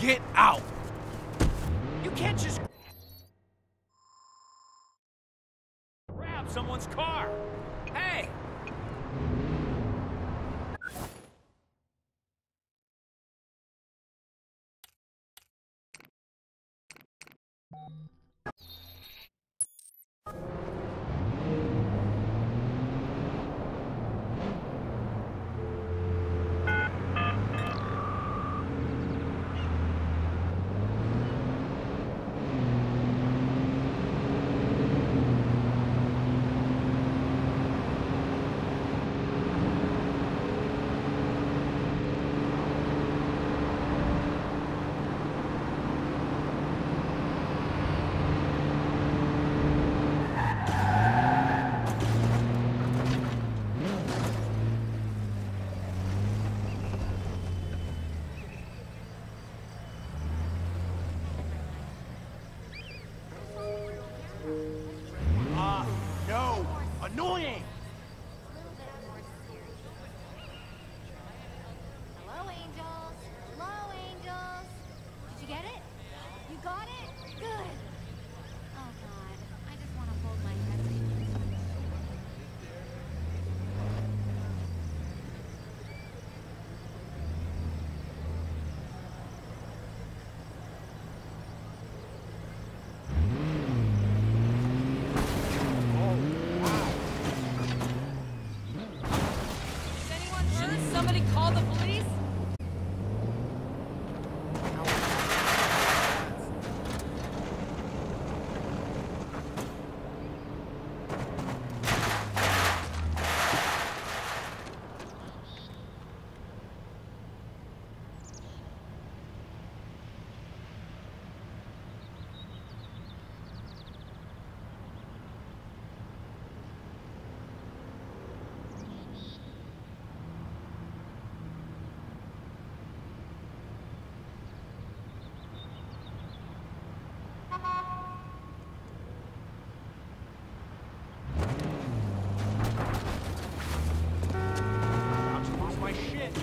Get out! You can't just grab someone's car! Hey! No! Annoying! Hello, angels. Hello, angels. Did you get it? You got it? Good. Oh, God. I just want to hold my head. Is anyone hurt? Somebody call the police? About to lose my shit.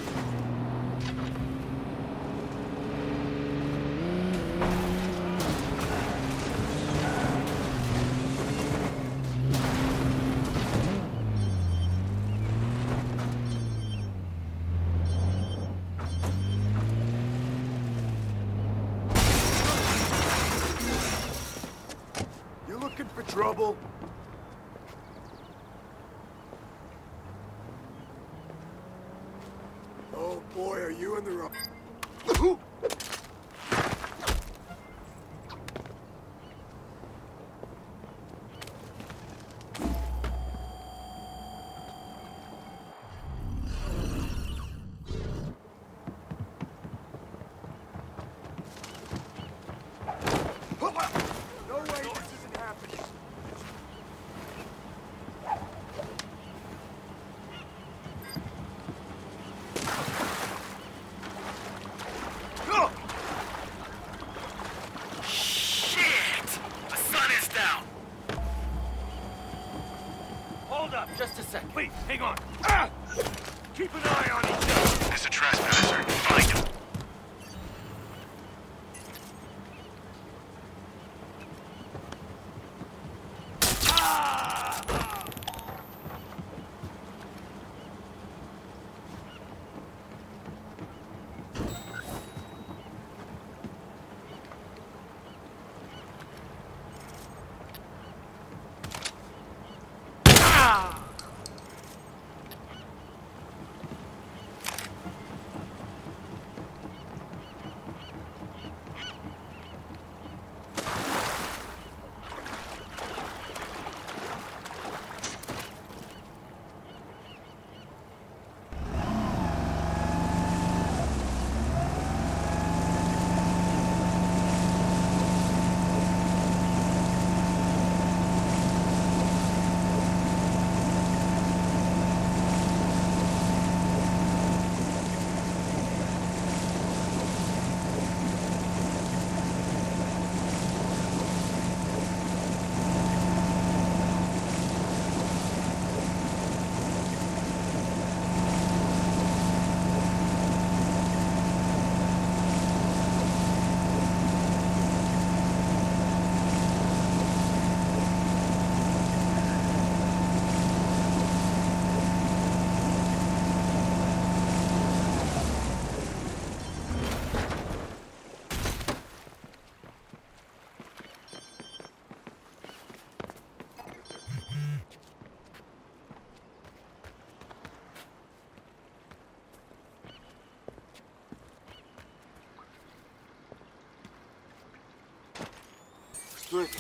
You looking for trouble? Oh boy, are you in the wrong? No way, this isn't happening. Shit! The sun is down! Hold up, just a second. Wait, hang on. Ah! Keep an eye on each other. It's a trespasser. Find him. Drink.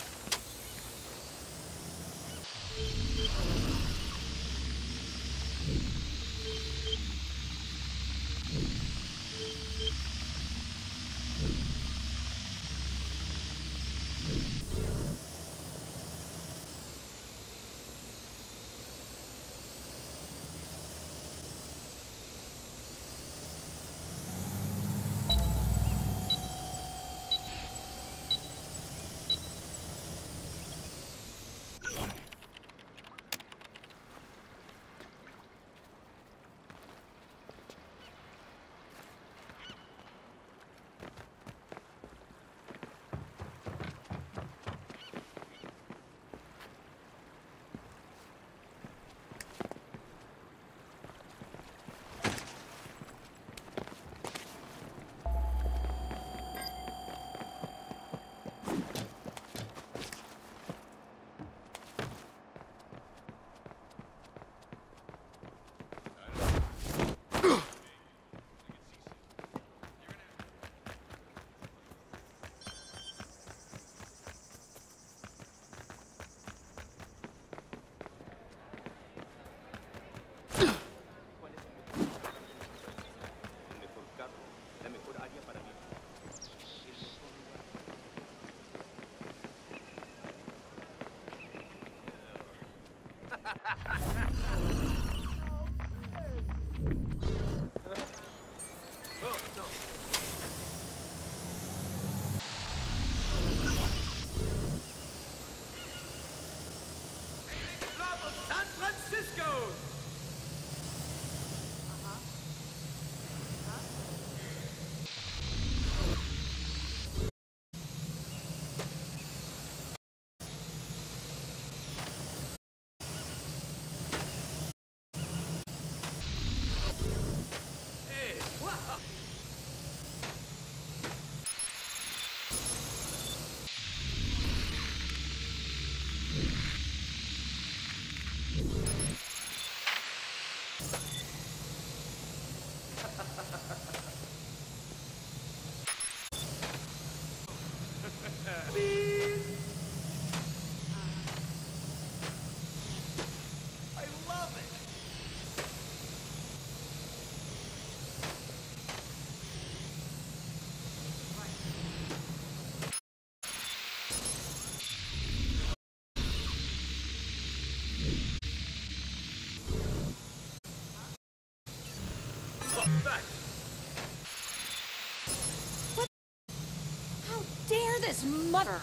How dare this mother!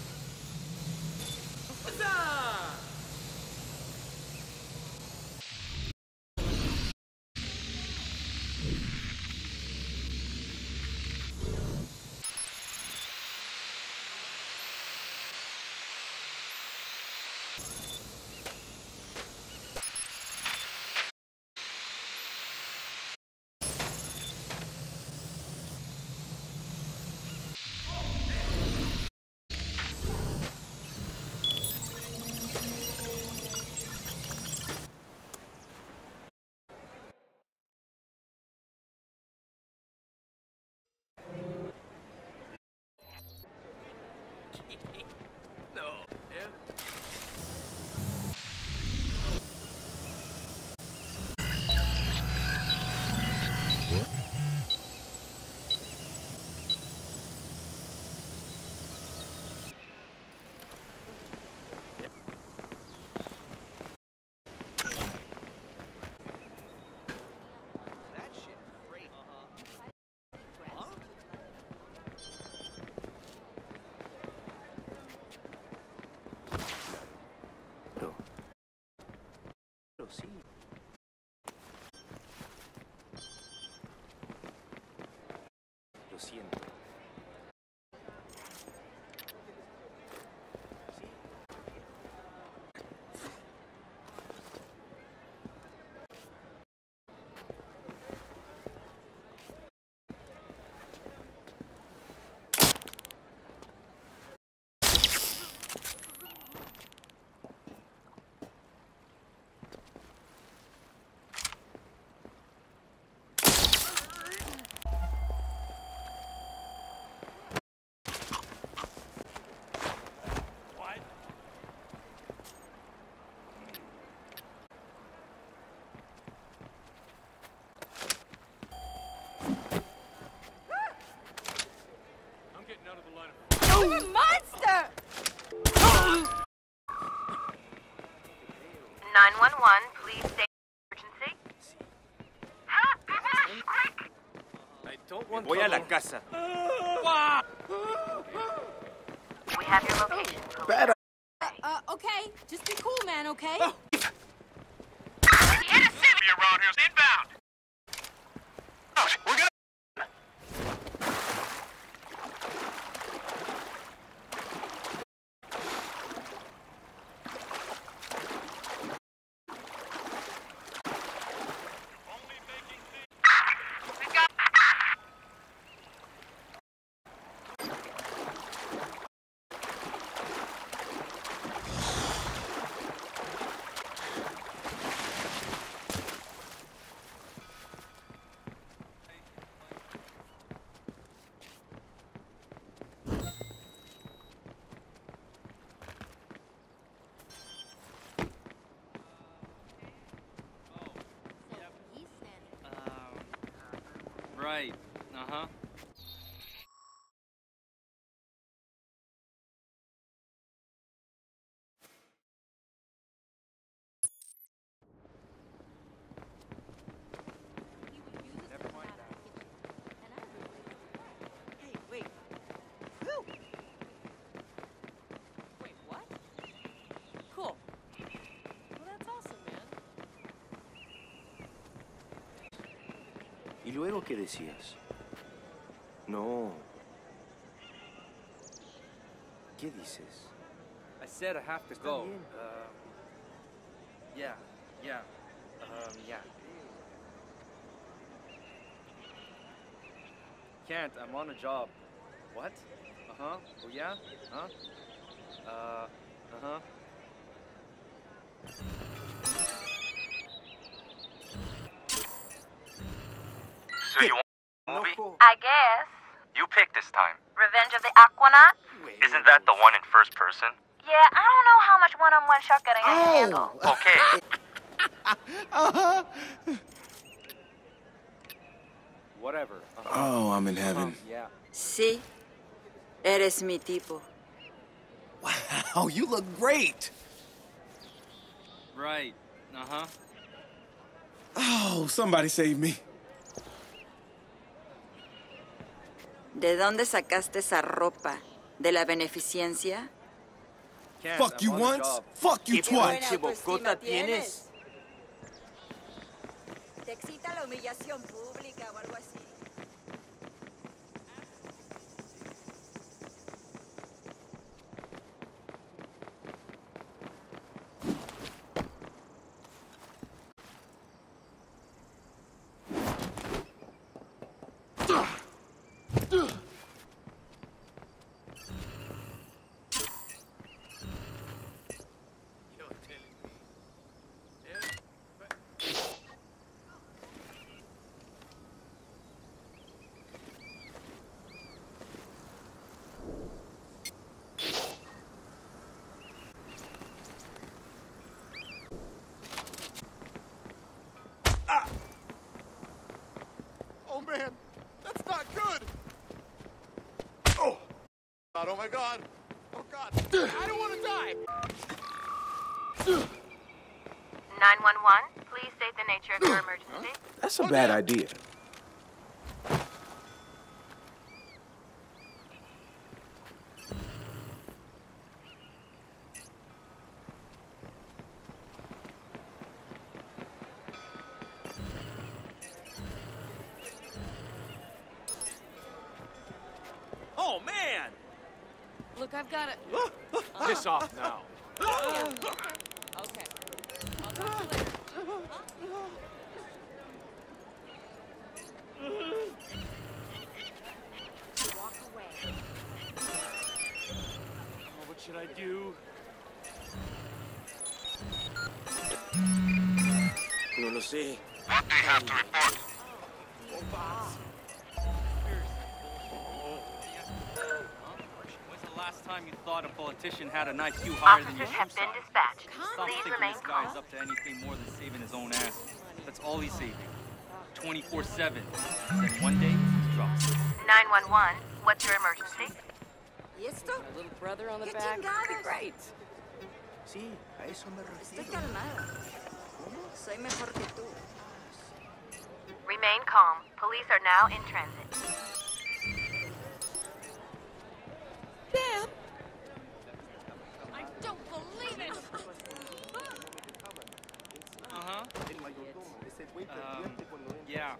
Sí. Lo siento. Don't want voy a la casa. We have your location. Better. Okay. Just be cool, man, okay? The enemy around here's inbound. We're gonna. He's standing. Right. Uh-huh. He refuses to come out of the kitchen. And I really Hey, wait. Who? Wait, what? Cool. Well, that's awesome, man. ¿Y luego qué decías? No. ¿Qué dices? I said I have to go. Yeah. Yeah. Yeah. Can't. I'm on a job. What? Uh-huh. Oh, yeah? Huh? Uh-huh. So you want a movie? I guess. You pick this time. Revenge of the Aquanaut? Isn't that the one in first person? Yeah, I don't know how much one-on-one shotgunning I can handle. Okay. Whatever. Oh, I'm in heaven. Yeah. Sí, eres mi tipo. Wow, you look great. Right. Uh-huh. Oh, somebody save me. ¿De dónde sacaste esa ropa? ¿De la beneficencia? Can't. Fuck I'm you on a once, job. fuck you twice. autoestima tienes? ¿Te excita la humillación pública o algo así? Oh man, that's not good. Oh, God, oh my God. Oh God, I don't want to die. 911, please state the nature of your emergency. That's a bad idea. Oh, man! Look, I've got it. Piss off now. Okay. I'll talk to you later. walk away. Oh, what should I do? No lo sé. What do you have to report? When's the last time you thought a politician had an IQ higher than your Officers have shoe been size? dispatched. Stop Please thinking remain this guy's calm. up to anything more than saving his own ass. That's all he's saving. 24/7. Then one day, he drops it. 911, what's your emergency? ¿Y esto? My little brother on the ¡Qué back. chingados! Great. Sí, a eso me Estoy refiero. calmada. Soy mejor que tú. Remain calm. Police are now in transit. Damn! I don't believe it! Uh-huh. Yeah.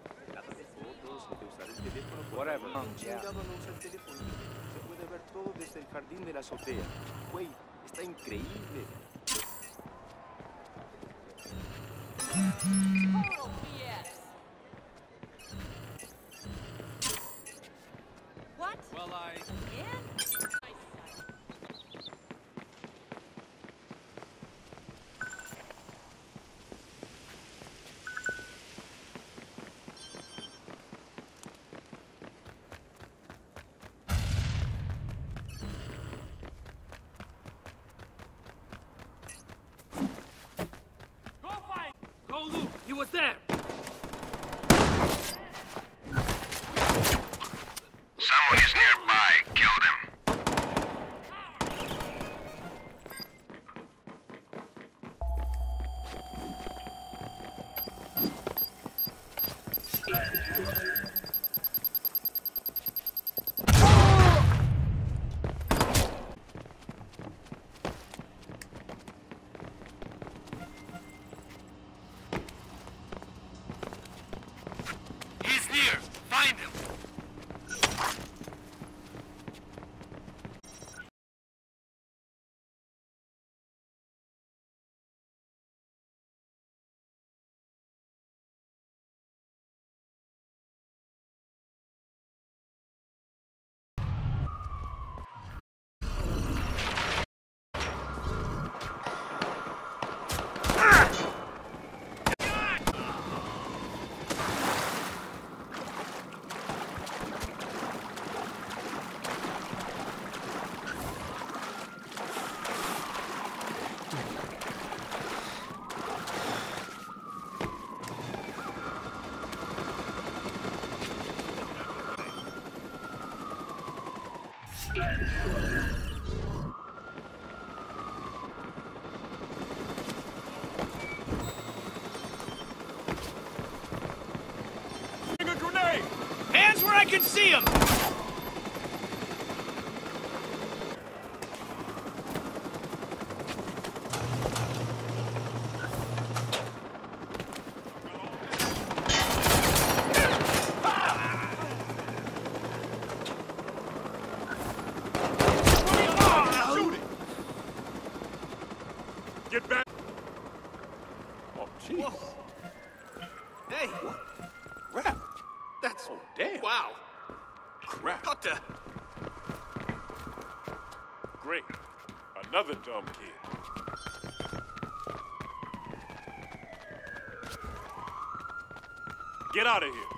Whatever. Yeah. Se puede ver todo desde el jardín de la azotea. Güey, está increíble. Total BS. What? Well, Again? Go fight! Go, Luke! He was there! Someone is nearby. Kill them. He's near! Find him! A grenade! Hands where I can see him! Shoot it! Get back! Oh, jeez. Hey! Crap. That's so damn. Wow! Crap. What the? Great. Another dumb kid. Get out of here.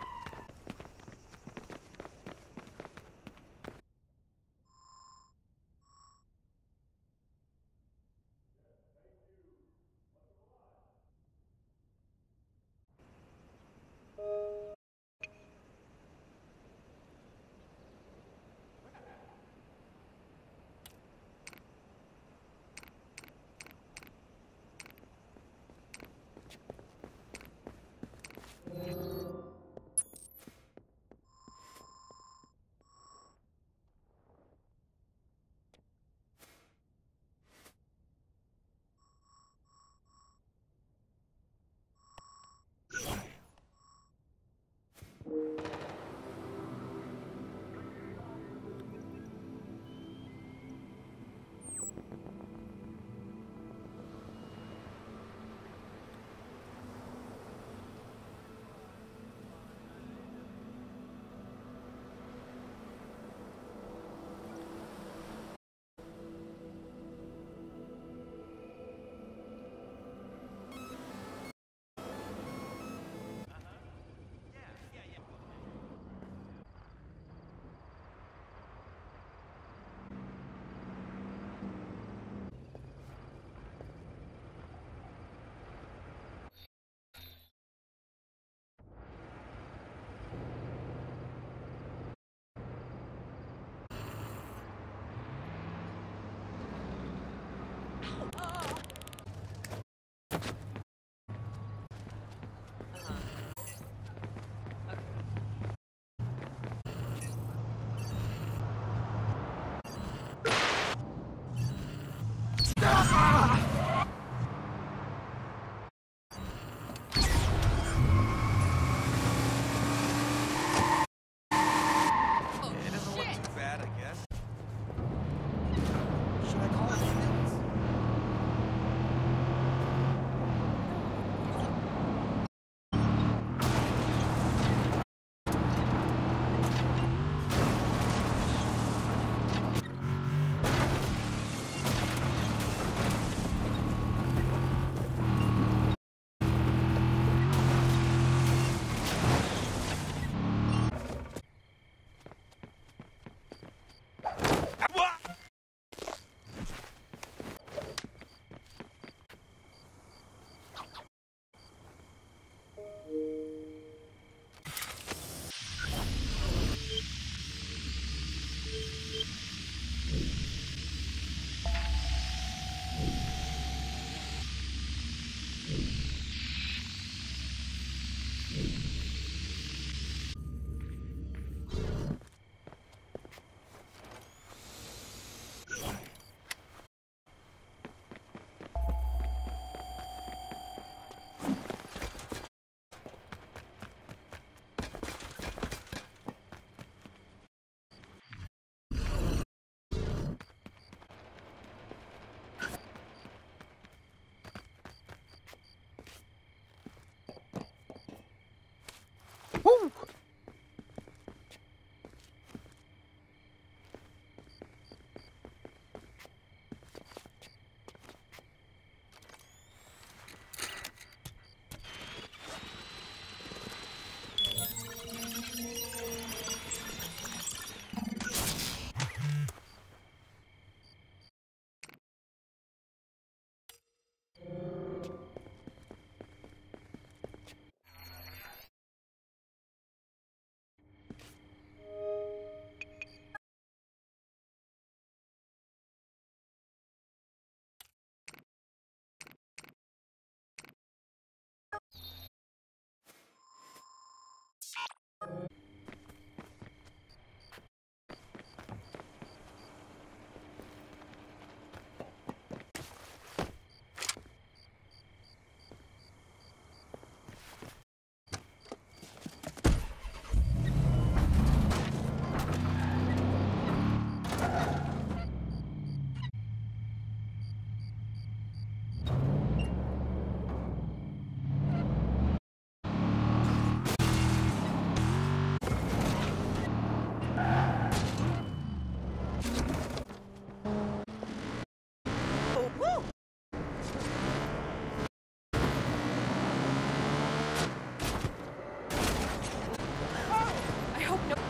hope no.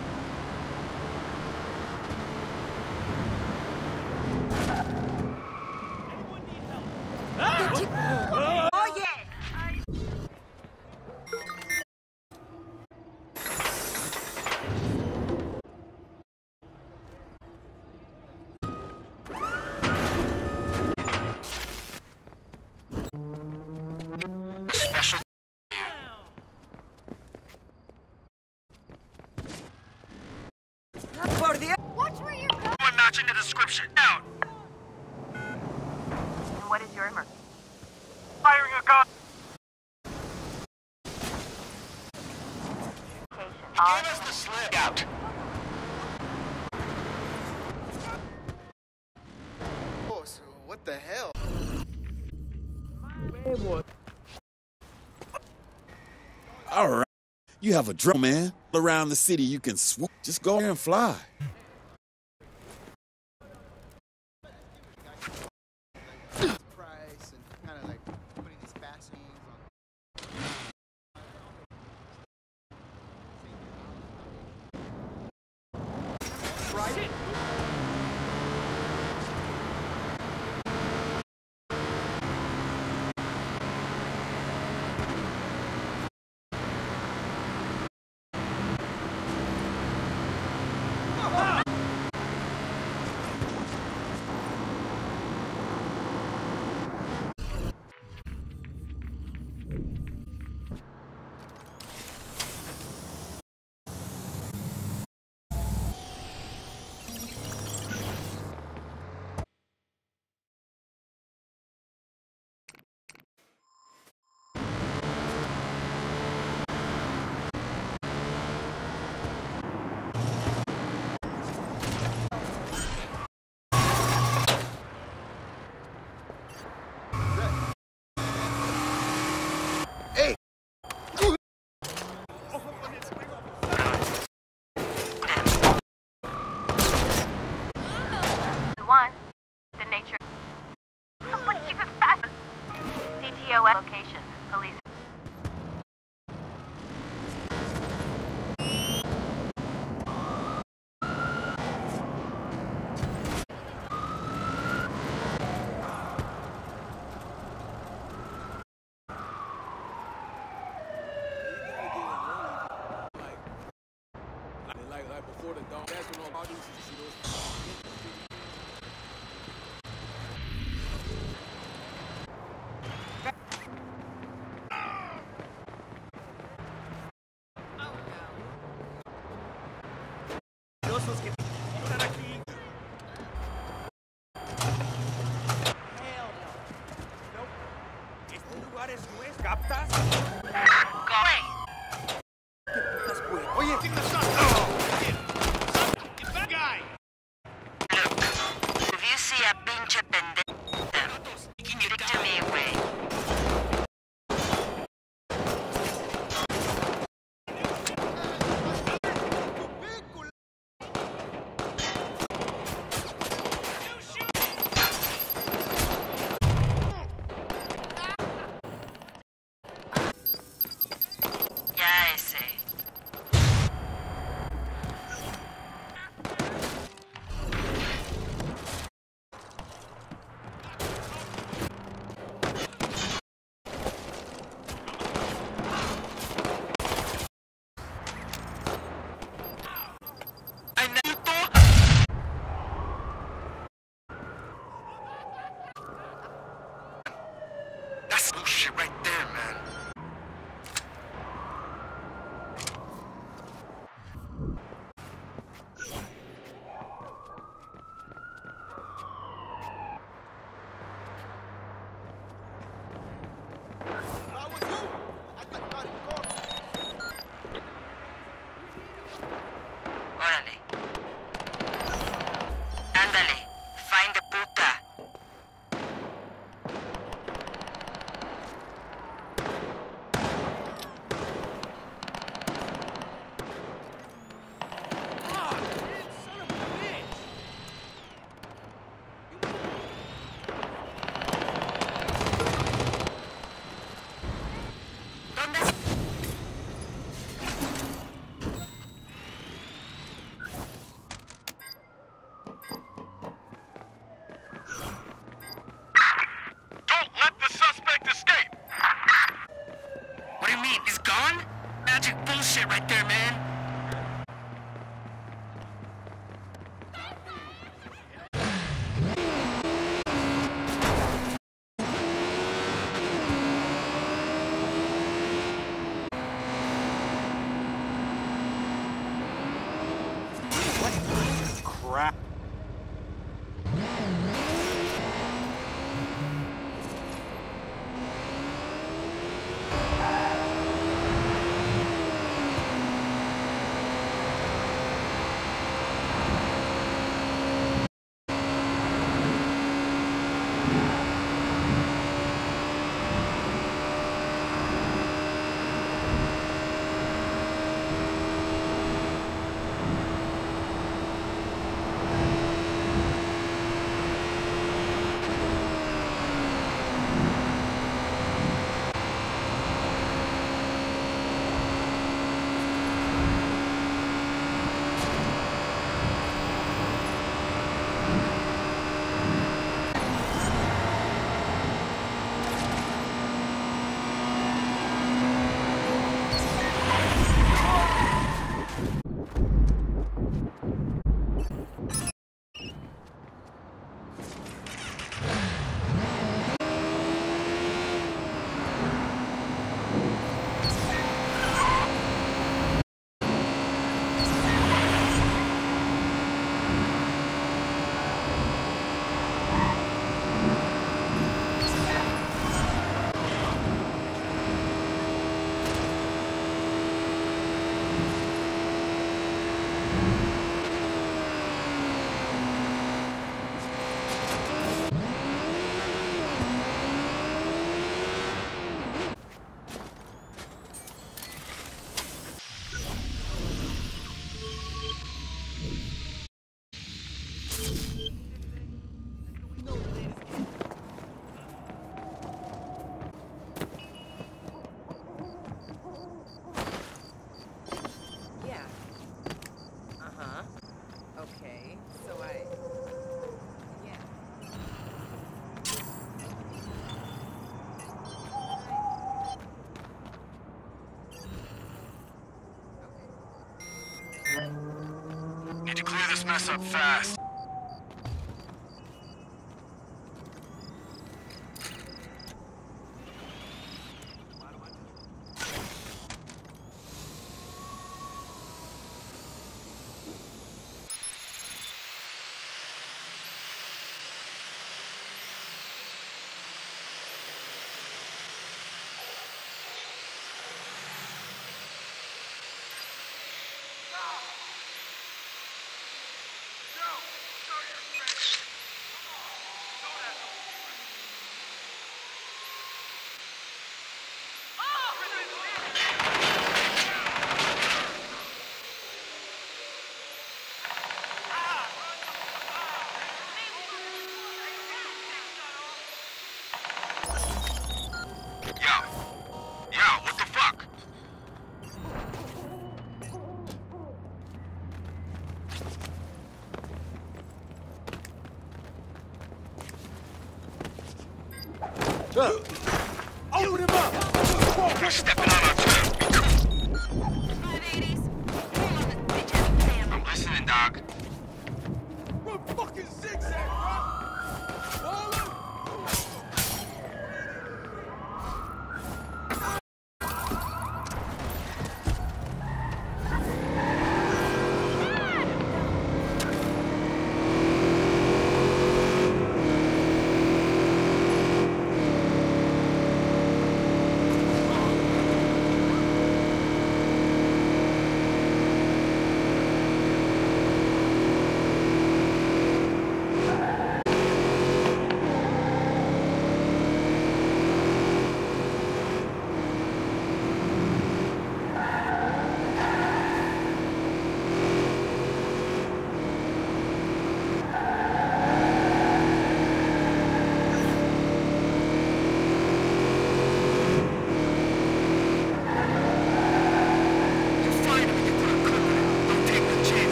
Oh, yeah. Special. Por Dios. Watch where you're going. One notch in the description. Down. What is your emergency? Firing a gun. Give us the slip. Out. Oh, so what the hell? All right. You have a drone, man. Around the city, you can swoop. Just go there and fly. Price and kind of like putting these fastenings on. Shit! One, the nature. Someone keep it fast. CTOS location. Police. Like before the dawn. That's when all these see those. Los que están aquí. Hell no. Nope. Este lugar es nuestro. ¿Captas? Oye, take the shot. Bad guy. If you see a pinche pendejo, give it to me, güey. Ya ese. ¡Ay, Naruto! That's bullshit right there, man. That was you. I thought God had gone. Órale. Ándale. Find the puta. Ah, man, son of a bitch. ¿Dónde? crap. Yeah. Uh-huh. Okay, so yeah. Need to clear this mess up fast. Yeah, what the fuck? Open him up! You're stepping on our turf. Be cool. I'm listening, Doc. Run fucking zigzag, bro! Baller!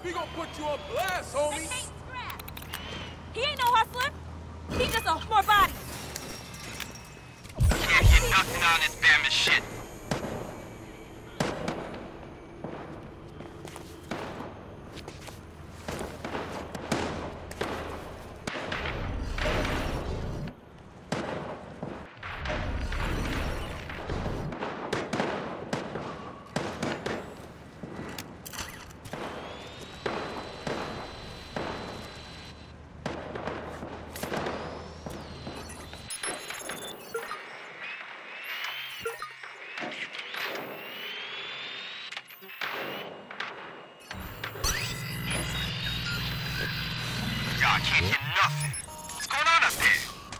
We gonna put you on blast, homie. He ain't no hustler. He just a more body. Can't get nothing on this Bama shit. Y'all can't get nothing. What's going on up there?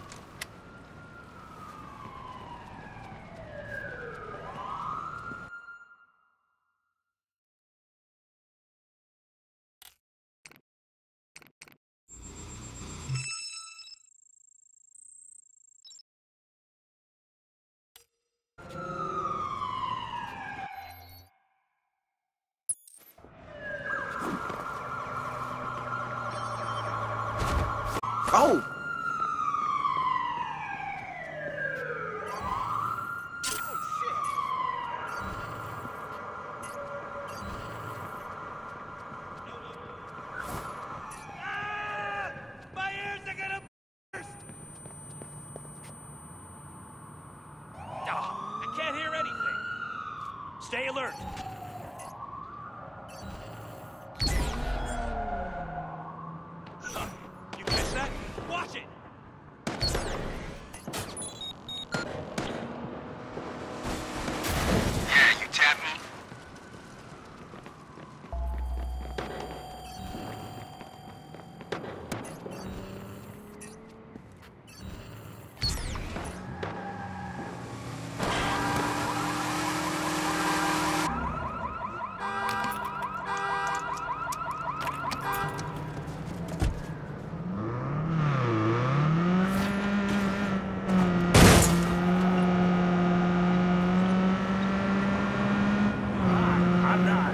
Oh! My ears are gonna burst! I can't hear anything. Stay alert. You catch that? Watch it! Yeah, you tap me. I'm not.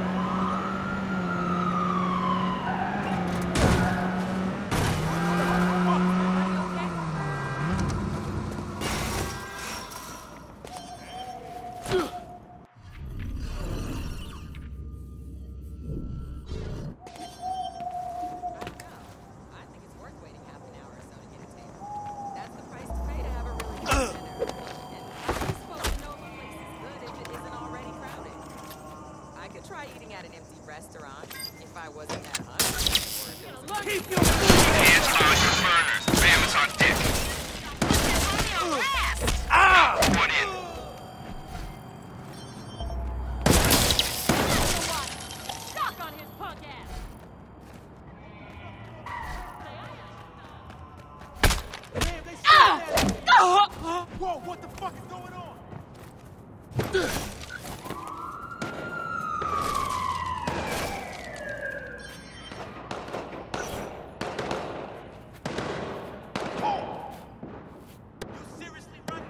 I think it's worth waiting half an hour or so to get a table. That's the price to pay to have a really good dinner. And how are you supposed to know if a place is good if it isn't already crowded? I could try eating at an empty restaurant if I wasn't that hungry. Or if it was Keep your Hands on your burners. Bama's on deck. Ah! One in. Shock on his punk ass! Whoa, what the fuck is going on? You seriously running?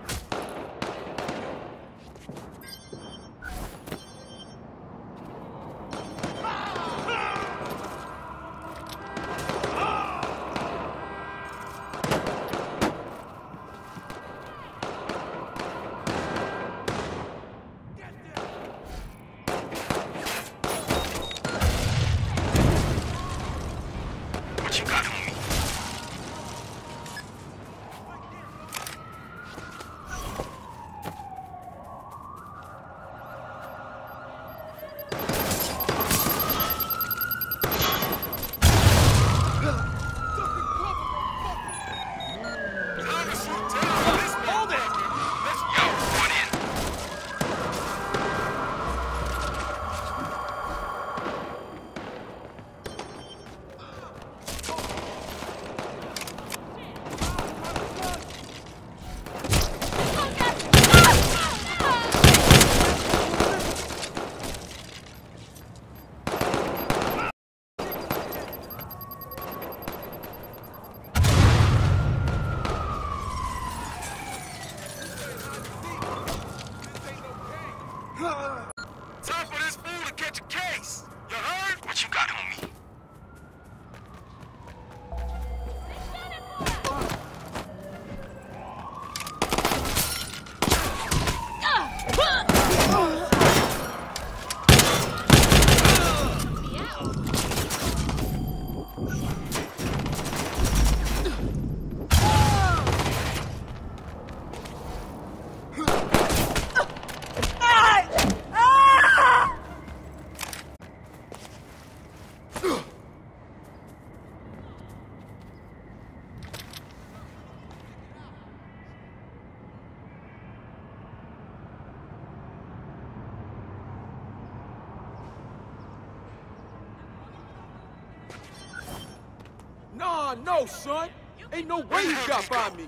Nah, no, son. Ain't no way you got by me.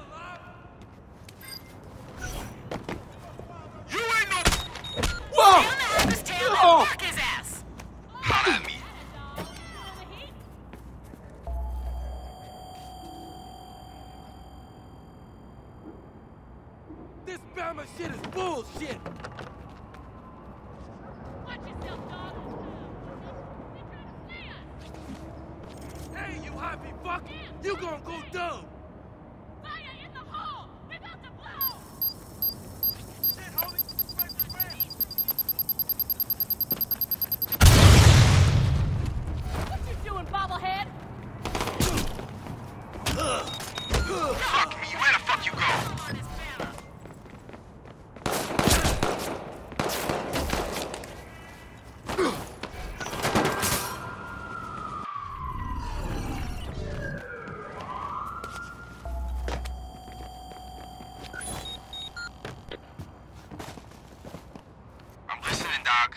You ain't no... Whoa! Have his tail and Oh! fuck his ass. Holla at me. This Bama shit is bullshit. Watch yourself, dog. Hey, you happy fuck? You gonna go dumb. Fire in the hole. We're about to blow. Shit, homie. What you doing, bobblehead? Fuck me. Where the fuck you go? I'm listening, dog.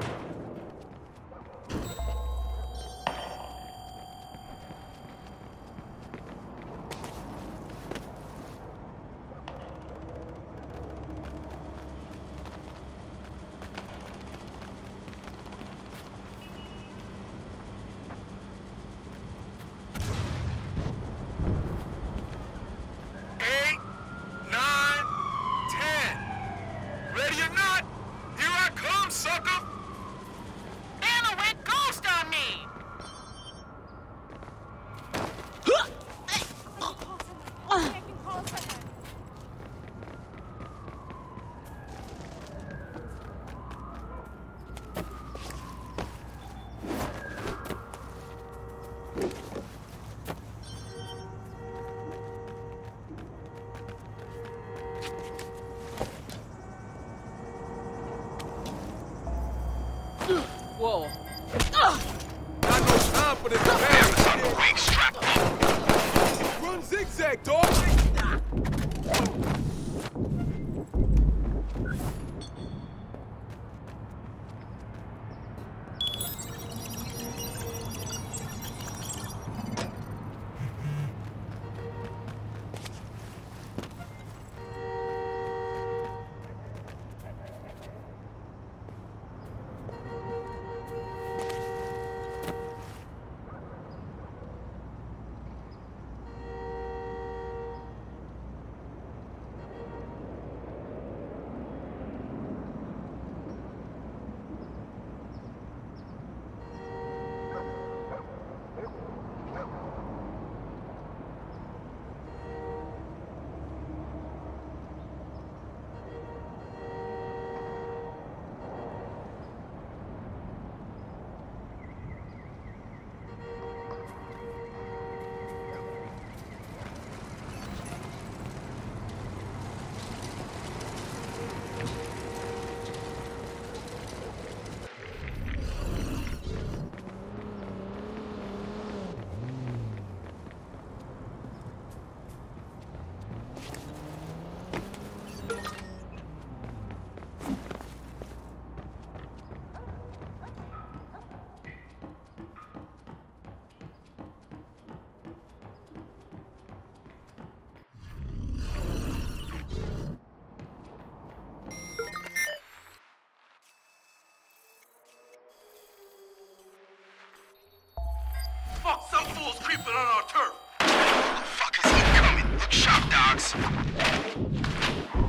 Eight, 9, 10. Ready or not, here I come, sucker! Anna went ghost on me. Whoa. Not no time for this Amazon Quake strapped up. shit. Run zigzag, dog. Fuck, some fool's creeping on our turf. Who the fuck is he coming? Look sharp, dogs.